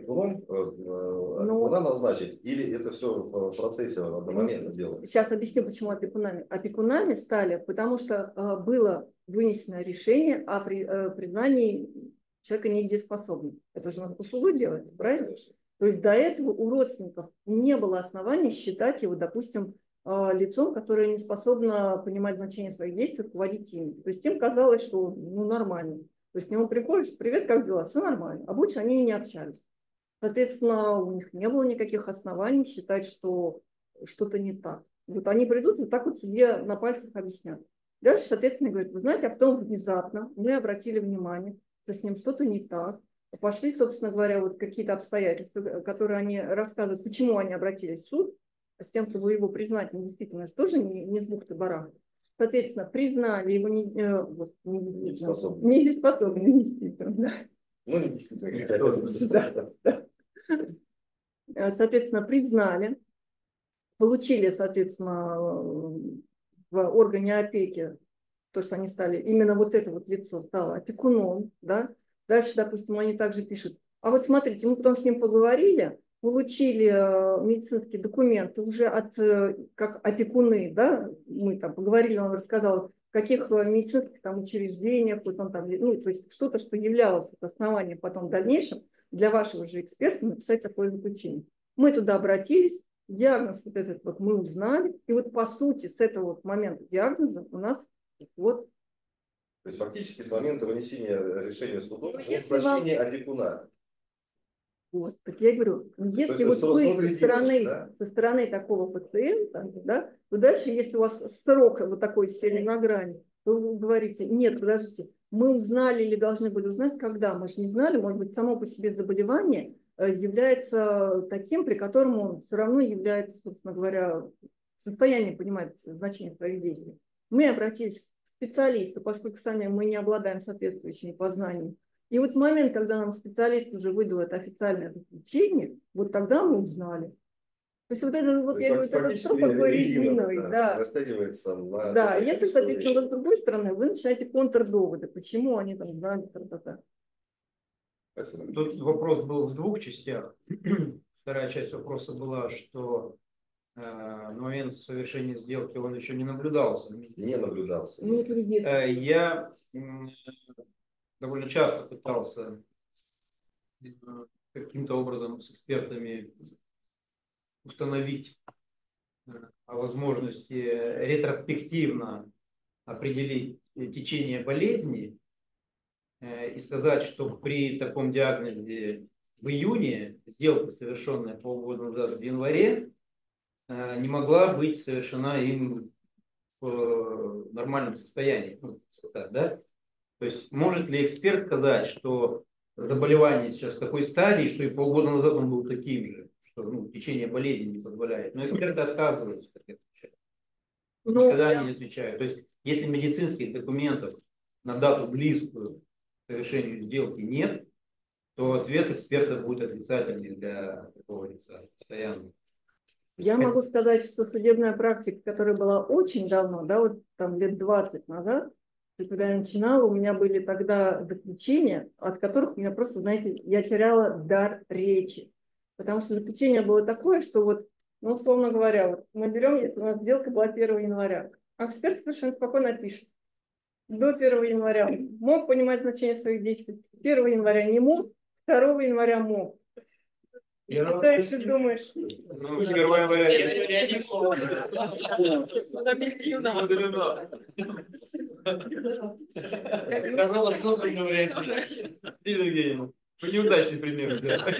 S3: опекуна назначить, или это все в процессе одномоментно делать?
S2: Сейчас объясню, почему опекунами. Опекунами стали, потому что было вынесено решение о признании человека недееспособным. Это же у нас по суду делается, правильно? Конечно. То есть до этого у родственников не было оснований считать его, допустим, лицом, которое не способно понимать значение своих действий, руководить ими. То есть им казалось, что ну, нормально. То есть к нему приходишь, привет, как дела? Все нормально. А больше они не общались. Соответственно, у них не было никаких оснований считать, что что-то не так. Вот они придут, вот так вот судье на пальцах объяснят. Дальше, соответственно, говорят, вы знаете, а потом внезапно мы обратили внимание, что с ним что-то не так. Пошли, собственно говоря, вот какие-то обстоятельства, которые они рассказывают, почему они обратились в суд, с тем, чтобы его признать недействительным, тоже не с бухты-барахты. Соответственно, признали его недееспособным, действительно, да.
S3: Ну, недействительным.
S2: Да. Соответственно, признали, получили, соответственно, в органе опеки то, что они стали, именно вот это вот лицо стало опекуном, да. Дальше, допустим, они также пишут, а вот смотрите, мы потом с ним поговорили, получили медицинские документы уже от, как опекуны, да, мы там поговорили, он рассказал, в каких медицинских там учреждениях, вот он там, ну, то есть что-то, что являлось основанием потом в дальнейшем для вашего же эксперта написать такое заключение. Мы туда обратились, диагноз вот этот вот мы узнали, и вот по сути с этого вот момента диагноза у нас вот.
S3: То есть фактически с момента вынесения решения судом назначение опекуна.
S2: Вот, так я говорю, если вот вы со стороны такого пациента, да, то дальше, если у вас срок вот такой сели на грани, то вы говорите, нет, подождите, мы узнали или должны были узнать, когда, мы же не знали, может быть, само по себе заболевание является таким, при котором он все равно является, собственно говоря, в состоянии понимать значение своих действий. Мы обратились к специалисту, поскольку сами мы не обладаем соответствующими познаниями. И вот в момент, когда нам специалист уже выдал это официальное заключение, вот тогда мы узнали. То есть вот это, вот я говорю, это срок такой резиновый. Да.
S3: Растягивается на...
S2: Да, если, соответственно, с другой стороны, вы начинаете контрдоводы, почему они там знали,
S1: Тут вопрос был в двух частях. Вторая часть вопроса была, что на момент совершения сделки он еще не наблюдался.
S3: Не наблюдался.
S1: Я довольно часто пытался каким-то образом с экспертами установить о возможности ретроспективно определить течение болезни и сказать, что при таком диагнозе в июне сделка, совершенная полгода назад в январе, не могла быть совершена им в нормальном состоянии. Ну, да? То есть может ли эксперт сказать, что заболевание сейчас в такой стадии, что и полгода назад он был таким же, что течение болезни не позволяет. Но эксперты отказываются от отвечать. Никогда они не отвечают. То есть если медицинских документов на дату близкую к совершению сделки нет, то ответ эксперта будет отрицательный для такого лица постоянно.
S2: Я могу сказать, что судебная практика, которая была очень давно, да, вот там лет 20 назад, когда я начинала, у меня были тогда заключения, от которых у меня просто, знаете, я теряла дар речи. Потому что заключение было такое, что вот, ну, условно говоря, вот мы берем, если у нас сделка была 1 января, А эксперт совершенно спокойно пишет. До 1 января мог понимать значение своих действий, 1 января не мог, 2 января мог. Считаешь и думаешь.
S1: Ну, 1 января не
S2: Объективно.
S1: Евгений, неудачный пример.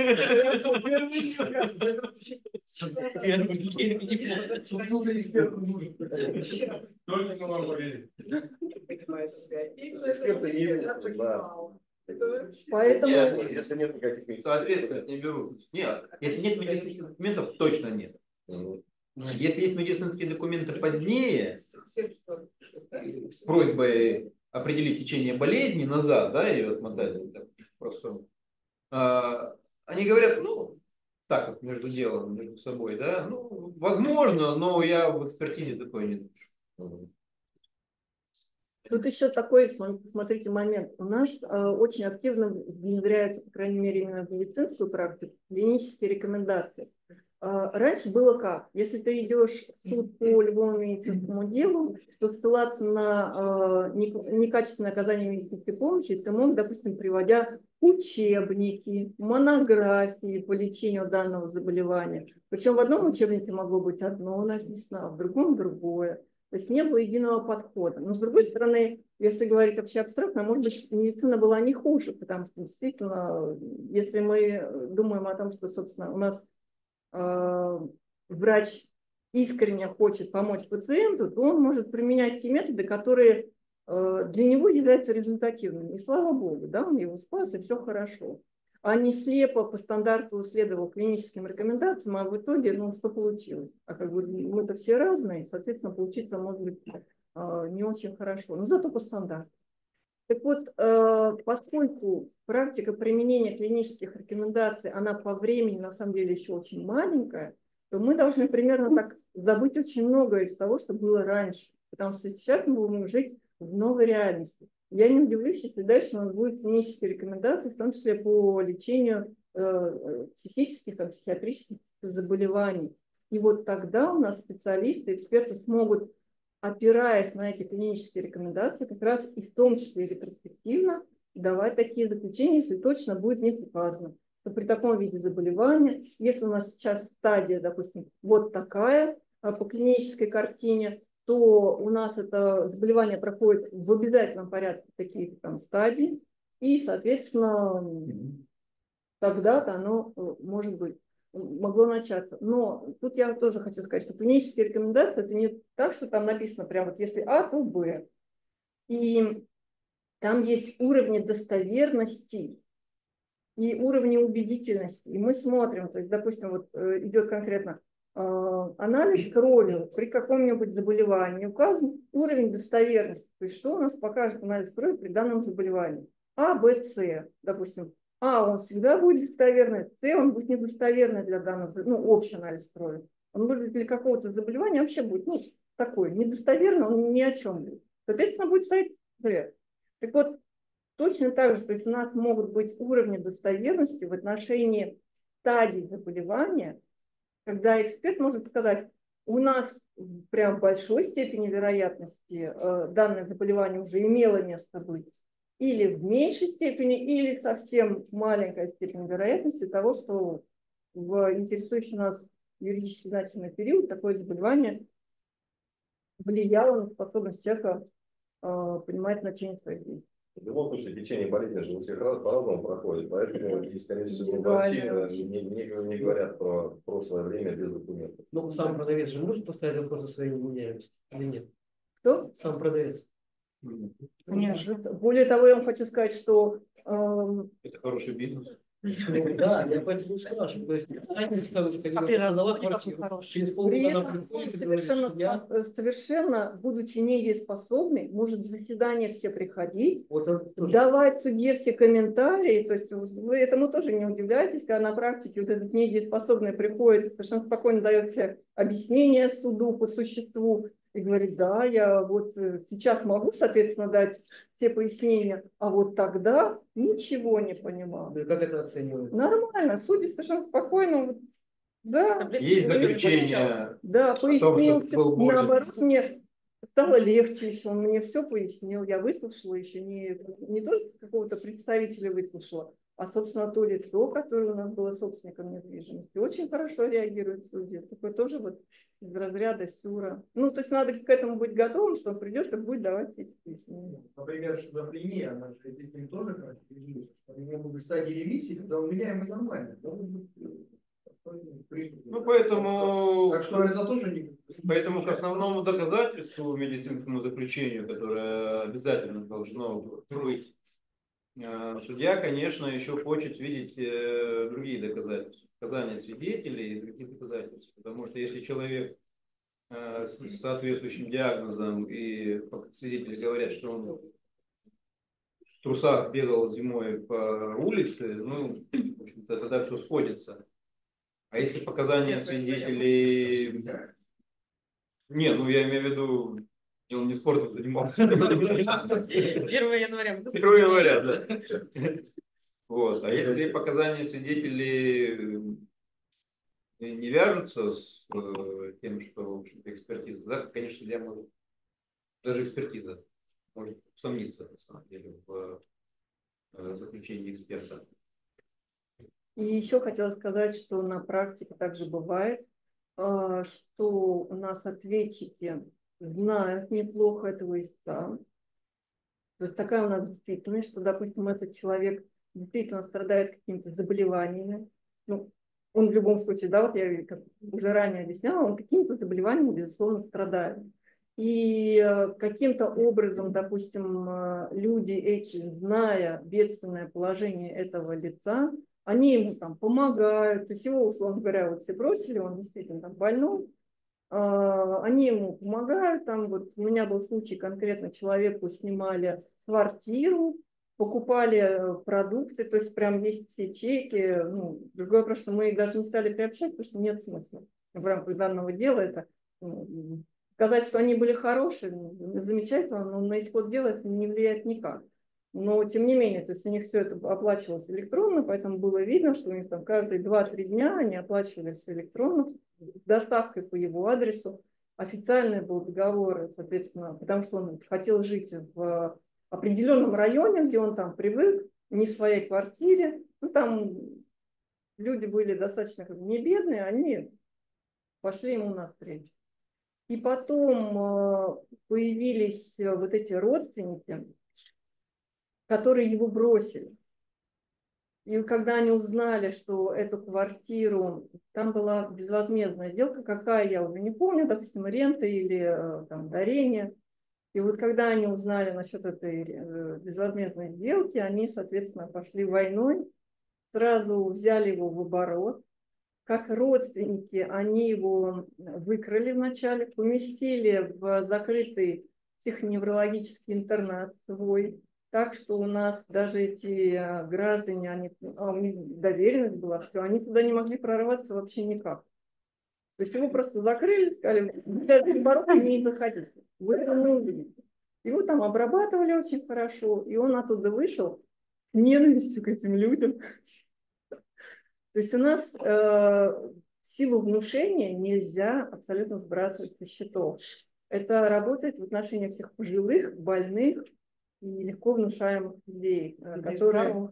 S1: Только не могу верить.
S3: Эксперты не верят, да.
S2: Поэтому...
S3: Если нет никаких медицинских
S1: Соответственно, не беру. Нет, если нет медицинских документов, точно нет. Если есть медицинские документы позднее, с просьбой определить течение болезни назад, да, и отмотать просто, они говорят, ну, так вот, между делом, между собой, да, ну, возможно, но я в экспертизе такое не напишу.
S2: Тут еще такой, смотрите, момент. У нас очень активно внедряются, по крайней мере, именно в медицинскую практику, клинические рекомендации. Раньше было как? Если ты идешь в суд по любому медицинскому делу, то ссылаться на некачественное оказание медицинской помощи ты мог, допустим, приводя учебники, монографии по лечению данного заболевания. Причем в одном учебнике могло быть одно написано, а в другом другое. То есть не было единого подхода. Но с другой стороны, если говорить вообще абстрактно, может быть, медицина была не хуже, потому что действительно, если мы думаем о том, что, собственно, у нас врач искренне хочет помочь пациенту, то он может применять те методы, которые для него являются результативными. И слава богу, да, он его спас, и все хорошо. А не слепо по стандарту следовал клиническим рекомендациям, а в итоге, ну, что получилось? А как бы мы-то все разные, соответственно, получиться может быть не очень хорошо, но зато по стандарту. Так вот, поскольку практика применения клинических рекомендаций, она по времени на самом деле еще очень маленькая, то мы должны примерно так забыть очень многое из того, что было раньше. Потому что сейчас мы будем жить в новой реальности. Я не удивлюсь, если дальше у нас будут клинические рекомендации, в том числе по лечению психических, психиатрических заболеваний. И вот тогда у нас специалисты, эксперты смогут, опираясь на эти клинические рекомендации, как раз и в том числе ретроспективно давать такие заключения, если точно будет не указано, что при таком виде заболевания, если у нас сейчас стадия, допустим, вот такая по клинической картине, то у нас это заболевание проходит в обязательном порядке таких там стадий, и, соответственно, тогда-то оно может быть могло начаться. Но тут я тоже хочу сказать, что клинические рекомендации это не так, что там написано прямо вот если А, то Б. И там есть уровни достоверности и уровни убедительности. И мы смотрим, то есть, допустим, вот идет конкретно анализ крови при каком-нибудь заболевании, указан уровень достоверности. То есть что у нас покажет анализ крови при данном заболевании? А, Б, С, допустим. А, он всегда будет достоверный, С, он будет недостоверный для данного, ну, общий анализ крови. Он будет для какого-то заболевания вообще будет, ну, такой, недостоверный, он ни о чем будет. Соответственно, будет стоять С. Так вот, точно так же, то есть у нас могут быть уровни достоверности в отношении стадий заболевания, когда эксперт может сказать, у нас прям в большой степени вероятности данное заболевание уже имело место быть, или в меньшей степени, или совсем маленькая степень вероятности того, что в интересующий нас юридически значимый период такое заболевание влияло на способность человека понимать значение своих действий.
S3: В любом случае, течение болезни же у всех по-разному проходит, поэтому, и, скорее всего, врачи не говорят про прошлое время без документов.
S4: Ну, сам продавец же может поставить вопрос о своей невменяемости или нет?
S2: Кто?
S4: Сам продавец.
S2: Конечно. Более того, я вам хочу сказать, что
S1: Это хороший бизнес.
S4: Да, я поэтому спрашиваю. То есть, через
S2: при
S4: полгода она
S2: этом
S4: приходит и
S2: он
S4: говорит, я...
S2: совершенно, будучи недееспособный, может в заседания все приходить,
S4: Вот это тоже.
S2: давать судье все комментарии. То есть вы этому тоже не удивляетесь, когда на практике вот этот недееспособный приходит и совершенно спокойно дает все объяснения суду по существу и говорит, да, я вот сейчас могу, соответственно, дать все пояснения, а вот тогда ничего не понимал.
S4: Да, как это оценивают?
S2: Нормально, судьи совершенно спокойно, да.
S1: Есть заключение.
S2: Да, пояснил, наоборот, мне стало легче еще, он мне все пояснил, я выслушала еще не только какого-то представителя выслушала, а, собственно, то лицо, которое у нас было собственником недвижимости, очень хорошо реагирует в суде. Такое тоже вот из разряда сюра. Ну, то есть надо к этому быть готовым, что он придет и будет давать эти пояснения.
S4: Например, шизофрения, она же этим тоже характеризуется. У него могут стадии ремиссии, когда он меняемый нормально.
S1: Ну, поэтому,
S4: Так что это тоже не...
S1: поэтому к основному доказательству медицинскому заключению, которое обязательно должно быть, судья, конечно, еще хочет видеть другие доказательства, показания свидетелей и других доказательств. Потому что если человек с соответствующим диагнозом и свидетели говорят, что он в трусах бегал зимой по улице, ну, в общем-то, тогда все сходится. А если показания свидетелей... Не, ну я имею в виду, он не спортом занимался. 1
S5: января.
S1: 1 января, да. Вот. А если показания свидетелей не вяжутся с тем, что, в общем-то, экспертиза, да, конечно, я могу, даже экспертиза может усомниться, на самом деле, в заключении эксперта.
S2: И еще хотела сказать, что на практике также бывает, что у нас ответчики знают неплохо этого истца. То есть такая у нас действительность, что, допустим, этот человек действительно страдает какими-то заболеваниями. Ну, он в любом случае, да, вот я как уже ранее объясняла, он какими-то заболеваниями, безусловно, страдает. И каким-то образом, допустим, люди эти, зная бедственное положение этого лица, они ему там помогают, то есть его, условно говоря, вот все бросили, он действительно там больной, они ему помогают, там вот у меня был случай, конкретно человеку снимали квартиру, покупали продукты, то есть прям есть все чеки, ну, другое вопрос, что мы их даже не стали приобщать, потому что нет смысла. В рамках данного дела это сказать, что они были хорошие, замечательно, но на исход дела это не влияет никак. Но тем не менее, то есть у них все это оплачивалось электронно, поэтому было видно, что у них там каждые 2-3 дня они оплачивали все электронно, с доставкой по его адресу. Официальный был договор, соответственно, потому что он хотел жить в определенном районе, где он там привык, не в своей квартире. Ну, там люди были достаточно не бедные, они пошли ему навстречу. И потом появились вот эти родственники, которые его бросили. И когда они узнали, что эту квартиру, там была безвозмездная сделка, какая, я уже не помню, допустим, рента или там дарение. И вот когда они узнали насчет этой безвозмездной сделки, они, соответственно, пошли войной, сразу взяли его в оборот. Как родственники, они его выкрали вначале, поместили в закрытый психоневрологический интернат свой. Так что у нас даже эти граждане, у них доверенность была, что они туда не могли прорваться вообще никак. То есть его просто закрыли, сказали, не заходите, вы это не увидите. Его там обрабатывали очень хорошо, и он оттуда вышел с ненавистью к этим людям. То есть у нас силу внушения нельзя абсолютно сбрасывать со счетов. Это работает в отношениях всех пожилых, больных и легко внушаемых людей, которые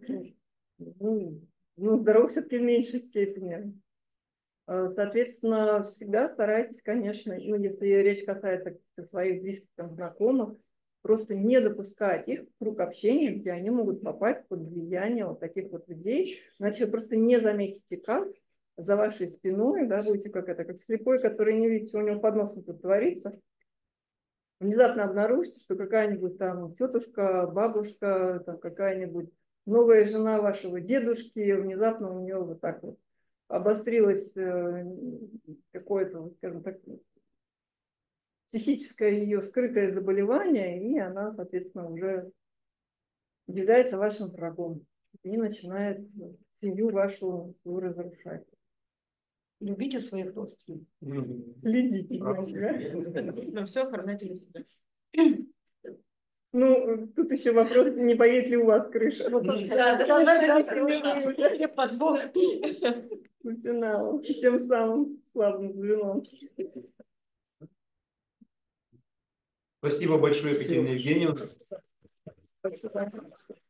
S2: здоровых все-таки в меньшей степени. Соответственно, всегда старайтесь, конечно, ну, если речь касается своих близких там, знакомых, просто не допускать их в круг общения, где они могут попасть под влияние вот таких вот людей. Иначе вы просто не заметите, как за вашей спиной, да, будете как слепой, который не видит, что у него под носом тут творится. Внезапно обнаружите, что какая-нибудь там тетушка, бабушка, там какая-нибудь новая жена вашего дедушки, внезапно у нее вот так вот обострилось какое-то, скажем так, психическое ее скрытое заболевание, и она, соответственно, уже является вашим врагом и начинает семью вашу разрушать.
S5: Любите своих родственников.
S2: Следите за ними.
S5: Но все оформляйте для себя.
S2: Ну, тут еще вопрос, не поедет ли у вас крыша.
S5: Все под бок.
S2: Финал. Тем самым слабым звеном.
S1: Спасибо большое, Екатерина Евгеньевна.
S2: Спасибо.